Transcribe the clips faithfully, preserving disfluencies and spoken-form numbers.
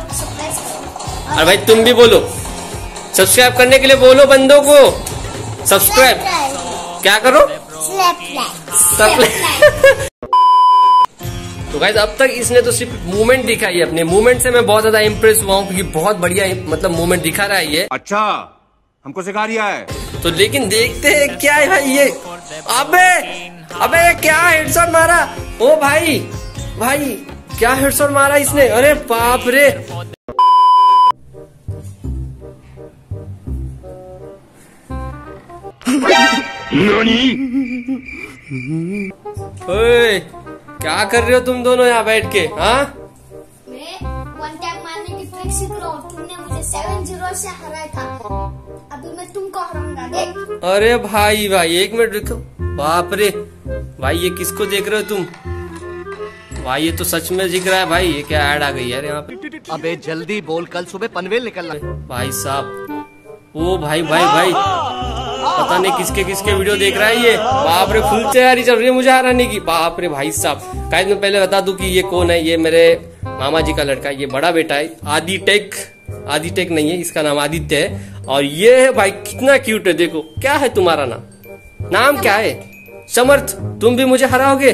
और भाई तुम भी बोलो, सब्सक्राइब करने के लिए बोलो बंदों को, सब्सक्राइब क्या करो, तो गाइस अब तक इसने तो सिर्फ मूवमेंट दिखाई है। अपने मूवमेंट से मैं बहुत ज्यादा इम्प्रेस हुआ हूँ, क्योंकि बहुत बढ़िया मतलब मूवमेंट दिखा रहा है ये। अच्छा हमको सिखा रिया है तो लेकिन देखते हैं क्या है भाई ये। अबे अबे क्या हेडशॉट मारा, ओ भाई भाई क्या हेडशॉट मारा इसने, अरे बाप रे। ओए क्या कर रहे हो तुम दोनों यहाँ बैठ के? हाँ मैं वन टैप मारने की ट्रिक सीख रहा हूँ। तुमने मुझे सेवन जीरो से हराया था, अभी मैं तुमको हराऊंगा देख। अरे भाई भाई एक मिनट रुको, बाप रे भाई ये किसको देख रहे हो तुम? भाई ये तो सच में दिख रहा है भाई, ये क्या ऐड आ गई यार यहाँ पे। अबे जल्दी बोल, कल सुबह पनवेल निकलना। भाई साहब ओ भाई भाई भाई पता नहीं किसके किसके वीडियो देख रहा है ये। बाप रे फुल तैयारी चल रही है मुझे हराने की। बाप रे भाई साहब, गाइस मैं पहले बता दूं कि ये कौन है। ये मेरे मामा जी का लड़का है, ये बड़ा बेटा है आदि टेक। आदि टेक नहीं है, इसका नाम आदित्य है। और ये है भाई कितना क्यूट है, देखो। क्या है तुम्हारा नाम? नाम क्या है? समर्थ। तुम भी मुझे हराओगे?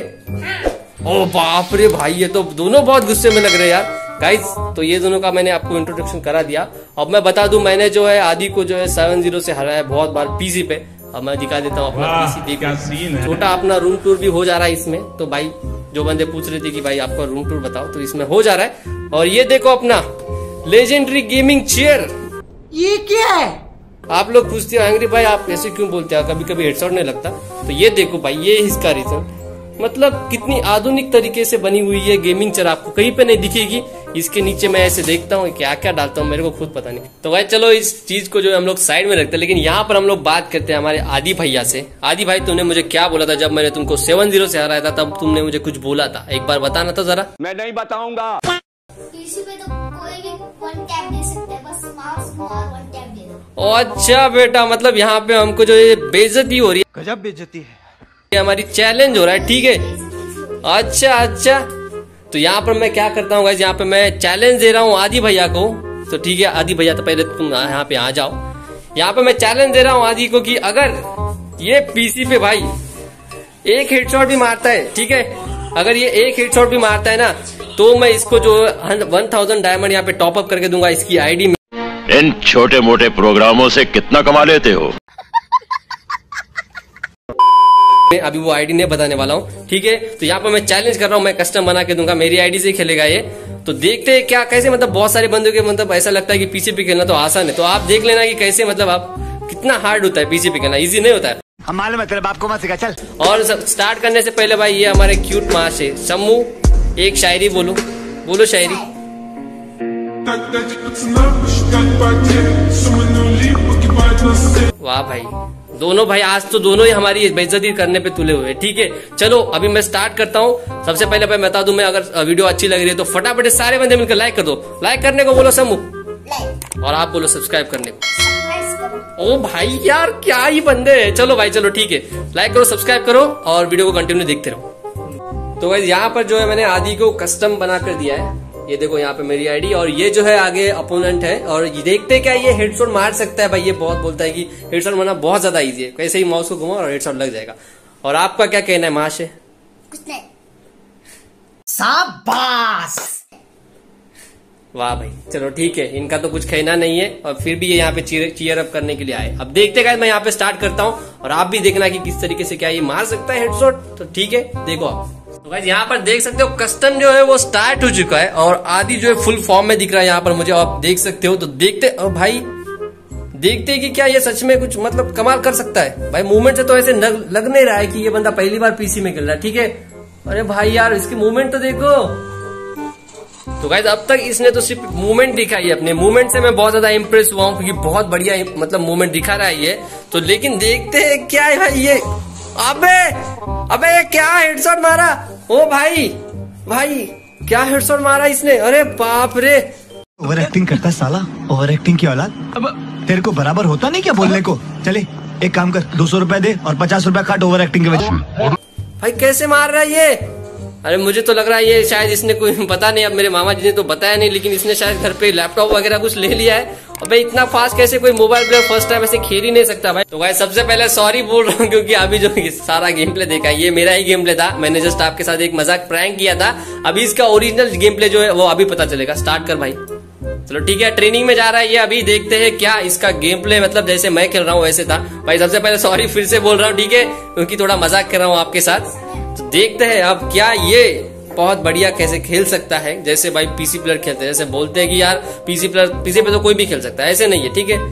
ओ बाप रे भाई ये तो दोनों बहुत गुस्से में लग रहे हैं यार। गाइस तो ये दोनों का मैंने आपको इंट्रोडक्शन करा दिया। अब मैं बता दूं मैंने जो है आदि को जो है सेवन जीरो से हराया बहुत बार पीसी पे। अब मैं दिखा देता हूँ अपना पीसी, देखो छोटा अपना रूम टूर भी हो जा रहा है इसमें। तो भाई जो बंदे पूछ रहे थे कि भाई आपका रूम टूर बताओ, तो इसमें हो जा रहा है। और ये देखो अपना लेजेंडरी गेमिंग चेयर। ये क्या है? आप लोग पूछते हो एंग्री भाई आप ऐसे क्यों बोलते हैं, कभी कभी हेडशॉट नहीं लगता। तो ये देखो भाई ये इसका रीजन, मतलब कितनी आधुनिक तरीके से बनी हुई है गेमिंग चेयर, आपको कहीं पे नहीं दिखेगी। इसके नीचे मैं ऐसे देखता हूँ क्या क्या डालता हूँ, मेरे को खुद पता नहीं। तो भाई चलो इस चीज को जो है हम लोग साइड में रखते हैं, लेकिन यहाँ पर हम लोग बात करते हैं हमारे आदि भैया से। आदि भाई तुमने मुझे क्या बोला था जब मैंने तुमको सेवन जीरो से हराया था? तब तुमने मुझे कुछ बोला था, एक बार बताना था जरा। मैं नहीं बताऊंगा। पीसी पे तो कोई भी वन टैप दे सकता है, बस माउस और वन टैप दे दो। अच्छा बेटा, मतलब यहाँ पे हमको जो ये बेइज्जती हो रही है, गजब बेइज्जती है, ये हमारी चैलेंज हो रहा है, ठीक है। अच्छा अच्छा, तो यहाँ पर मैं क्या करता हूँ गाइस, यहाँ पे मैं चैलेंज दे रहा हूँ आदि भैया को। तो ठीक है आदि भैया, तो पहले तुम यहाँ पे आ जाओ। यहाँ पे मैं चैलेंज दे रहा हूँ आदि को कि अगर ये पीसी पे भाई एक हेडशॉट भी मारता है, ठीक है, अगर ये एक हेडशॉट भी मारता है ना, तो मैं इसको जो वन थाउजेंड डायमंड यहाँ पे टॉप अप करके दूंगा इसकी आईडी में। इन छोटे मोटे प्रोग्रामों से कितना कमा लेते हो? अभी वो आईडी नहीं बताने वाला हूँ, ठीक है। तो यहाँ पर मैं चैलेंज कर रहा हूँ, मैं कस्टम बना के दूंगा, मेरी आईडी से खेलेगा ये। तो देखते हैं क्या कैसे, मतलब बहुत सारे बंदों के मतलब ऐसा लगता है कि पीसी पे खेलना तो आसान है, तो आप देख लेना कि कैसे मतलब आप कितना हार्ड होता है पीसी पे खेलना, इजी नहीं होता है। हम मालूम है तेरे बाप को मत सिखा, चल। और स्टार्ट करने से पहले भाई ये हमारे क्यूट माँ से सम्मू एक शायरी बोलो, बोलो शायरी। वाह भाई, दोनों भाई आज तो दोनों ही हमारी बेइज्जती करने पे तुले हुए, ठीक है। चलो अभी मैं स्टार्ट करता हूँ। सबसे पहले भाई बता दूं, मैं अगर वीडियो अच्छी लग रही है तो फटाफट सारे बंदे मिलकर लाइक कर दो। लाइक करने को बोलो सम्मू, और आप बोलो सब्सक्राइब करने को। ओ भाई यार क्या ही बंदे है। चलो भाई चलो ठीक है, लाइक करो सब्सक्राइब करो और वीडियो को कंटिन्यू देखते रहो। तो भाई यहाँ पर जो है मैंने आदि को कस्टम बना कर दिया है, ये देखो यहाँ पे मेरी आईडी, और ये जो है आगे अपोनेंट है। और ये देखते क्या ये हेडशॉट मार सकता है भाई, ये बहुत बोलता है कि हेडशॉट मारना बहुत ज्यादा इजी है, कैसे ही माउस को घुमाओ और हेडशॉट लग जाएगा। और आपका क्या कहना है माश है? कुछ नहीं। शाबाश। वाह भाई चलो ठीक है, इनका तो कुछ कहना नहीं है, और फिर भी ये यहाँ पे चीयर अप करने के लिए आए। अब देखते गाइस, मैं यहाँ पे स्टार्ट करता हूँ और आप भी देखना कि किस तरीके से क्या ये मार सकता है हेडशॉट। तो ठीक है देखो आप। तो गाइस यहाँ पर देख सकते हो कस्टम जो है वो स्टार्ट हो चुका है, और आदि जो है फुल फॉर्म में दिख रहा है यहाँ पर मुझे, आप देख सकते हो। तो देखते और भाई देखते कि क्या ये सच में कुछ मतलब कमाल कर सकता है। भाई मूवमेंट से तो ऐसे लग नहीं रहा है कि ये बंदा पहली बार पीसी में खेल रहा है, ठीक है। अरे भाई यार इसकी मूवमेंट तो देखो। तो गाइस अब तक इसने तो सिर्फ मूवमेंट दिखाई है, अपने मूवमेंट से मैं बहुत ज्यादा इम्प्रेस हुआ हूँ, क्योंकि बहुत बढ़िया मतलब मूवमेंट दिखा रहा है ये। तो लेकिन देखते हैं क्या है भाई ये। अबे अबे क्या हेडशॉट मारा, ओ भाई भाई क्या हेडशॉट मारा इसने, अरे बाप रे। ओवर एक्टिंग करता है साला, ओवर एक्टिंग की औलाद। अब तेरे को बराबर होता नहीं क्या बोलने को? चले एक काम कर, दो सौ रुपए दे और पचास रुपए काट ओवर एक्टिंग के वजह। भाई कैसे मार रहा है ये, अरे मुझे तो लग रहा है ये शायद इसने कोई पता नहीं, अब मेरे मामा जी ने तो बताया नहीं, लेकिन इसने शायद घर पे लैपटॉप वगैरह कुछ ले लिया है। और भाई इतना फास्ट कैसे कोई मोबाइल प्लेयर फर्स्ट टाइम ऐसे खेल ही नहीं सकता भाई। तो भाई सबसे पहले सॉरी बोल रहा हूँ, क्योंकि अभी जो सारा गेम प्ले देखा ये मेरा ही गेम प्ले था। मैंने जस्ट आपके साथ एक मजाक प्रैंक किया था। अभी इसका ओरिजिनल गेम प्ले जो है वो अभी पता चलेगा। स्टार्ट कर भाई। चलो ठीक है, ट्रेनिंग में जा रहा है ये। अभी देखते हैं क्या इसका गेम प्ले, मतलब जैसे मैं खेल रहा हूँ वैसे था। भाई सबसे पहले सॉरी फिर से बोल रहा हूँ, ठीक है, क्योंकि थोड़ा मजाक कर रहा हूँ आपके साथ। तो देखते हैं अब क्या ये बहुत बढ़िया कैसे खेल सकता है, जैसे भाई पीसी प्लेयर खेलते हैं। जैसे बोलते हैं कि यार पीसी प्लेयर पीसी पे तो कोई भी खेल सकता है, ऐसे नहीं है, ठीक है।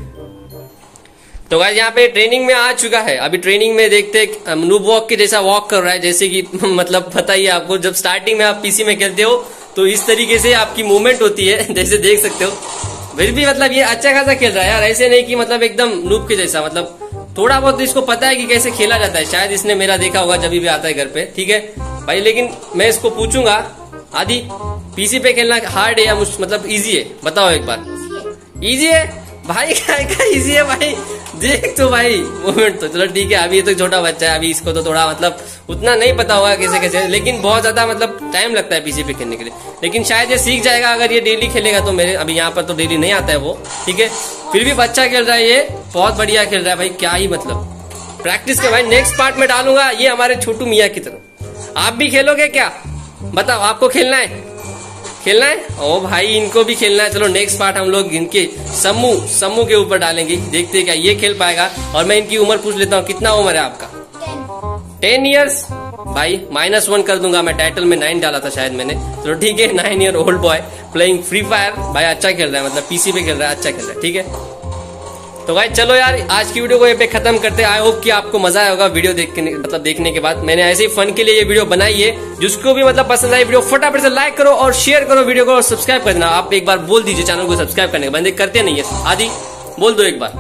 तो गाइस यहाँ पे ट्रेनिंग में आ चुका है। अभी ट्रेनिंग में देखते हैं नूब वॉक के जैसा वॉक कर रहा है, जैसे कि मतलब पता ही है आपको, जब स्टार्टिंग में आप पीसी में खेलते हो तो इस तरीके से आपकी मूवमेंट होती है, जैसे देख सकते हो। फिर भी मतलब ये अच्छा खासा खेल रहा है यार, ऐसे नहीं कि मतलब एकदम नूब के जैसा, मतलब थोड़ा बहुत इसको पता है कि कैसे खेला जाता है। शायद इसने मेरा देखा होगा जब भी आता है घर पे, ठीक है भाई। लेकिन मैं इसको पूछूंगा आदि पीसी पे खेलना हार्ड है या मतलब इजी है, बताओ एक बार। इजी है भाई, क्या इजी है भाई, देख तो भाई मूवमेंट तो। चलो ठीक है, अभी ये तो छोटा बच्चा है, अभी इसको तो थोड़ा मतलब उतना नहीं पता होगा कैसे कैसे, लेकिन बहुत ज्यादा मतलब टाइम लगता है पीसी पे खेलने के लिए। लेकिन शायद ये सीख जाएगा अगर ये डेली खेलेगा तो। मेरे अभी यहाँ पर तो डेली नहीं आता है वो, ठीक है। फिर भी अच्छा खेल रहा है ये, बहुत बढ़िया खेल रहा है भाई, क्या ही मतलब प्रैक्टिस के भाई। नेक्स्ट पार्ट में डालूंगा ये हमारे छोटू मियाँ की तरह। आप भी खेलोगे क्या, बताओ, आपको खेलना है खेलना है ओ भाई, इनको भी खेलना है। चलो नेक्स्ट पार्ट हम लोग इनके समूह समूह के ऊपर डालेंगे, देखते हैं क्या ये खेल पाएगा। और मैं इनकी उम्र पूछ लेता हूँ, कितना उम्र है आपका? टेन इयर्स भाई, माइनस वन कर दूंगा मैं, टाइटल में नाइन डाला था शायद मैंने। चलो ठीक है, nine year old boy playing Free Fire. भाई अच्छा खेल रहा है, मतलब पीसी पे खेल रहा है, अच्छा खेल रहा है, ठीक है। तो भाई चलो यार आज की वीडियो को ये पे खत्म करते हैं। आई होप कि आपको मजा आया होगा वीडियो देखने मतलब देखने के बाद। मैंने ऐसे ही फन के लिए ये वीडियो बनाई है। जिसको भी मतलब पसंद आई वीडियो फटाफट से लाइक करो और शेयर करो वीडियो को, और सब्सक्राइब कर देना। आप एक बार बोल दीजिए चैनल को सब्सक्राइब करने के, बंदे करते नहीं है। आदि बोल दो एक बार।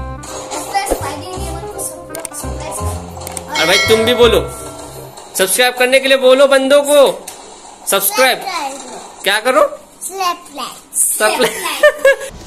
और भाई तुम भी बोलो, सब्सक्राइब करने के लिए बोलो बंदों को, सब्सक्राइब क्या करो, स्लैप लाइक।